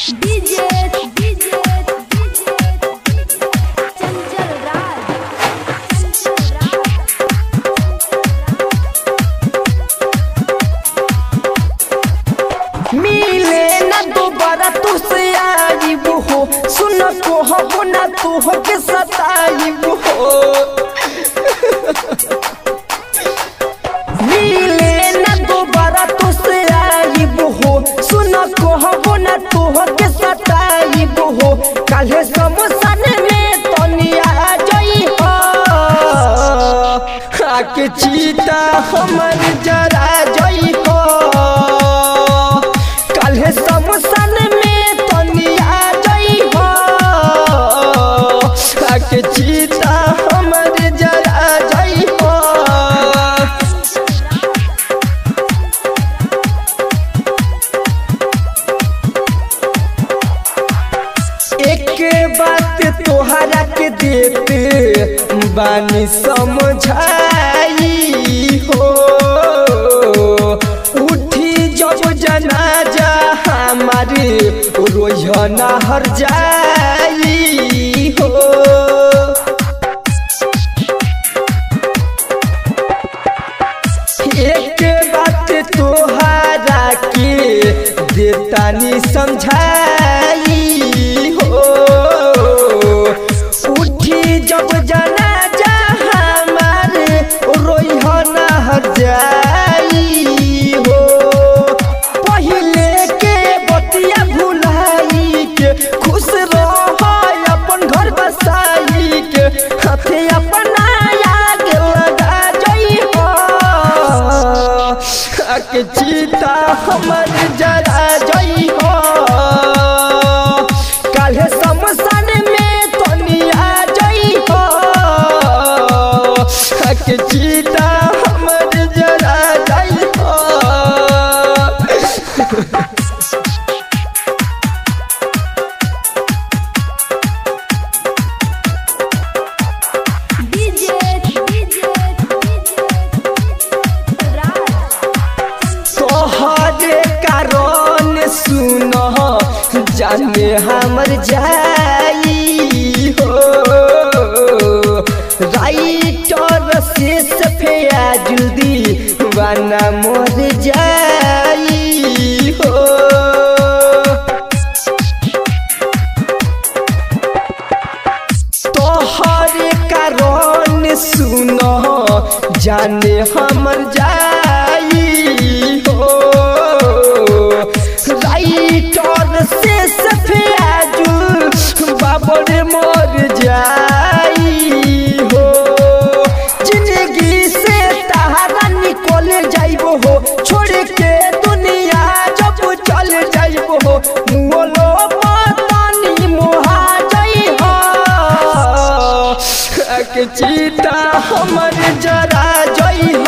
DJ चंचल राज मिले ना दोबारा तुझसे आईब हो सुन को हो ना तू हो के सताईब हो मिले ना दोबारा तुझसे आईब हो सुन को हो ना तू हो के सताईब हो काल्हे समसान में तनिया जई हो आके चीता हमर जरा जई हो काल्हे समसान में तनिया जई हो आके चीता हमर जरा जई हो एक बात तोहरा के देते बानी समझाई हो उठी जब जनाजा हमारे रोजना हर जाई हो एक बात तोहरा के देतानी समझाई हो उठी जब जनाजा हमारे रोइहना हर जाई हो पहले के बतिया भुलाई के खुश रह अपन घर बसाई के हाथे अपना आग लगा जई हो आके चीता हमर जरा जई हो काल्हे समसान में तनिया जई हो आके चीता हमर जरा जई हो तोहरे कारण सुन जाने हमर जाई हो राइटर से सफेया जल्दी वाना मोर जाई हो तोहरे कारण सुन जाने हमर जाई हो राइटर से सफेद बाबर मोर जाई हो जिंदगी से तहारा निकल जाइबो हो छोड़ के दुनिया जब चल जाइबो हो मोलो पतानी मोहा जाई हो आके चीता हमर जरा जई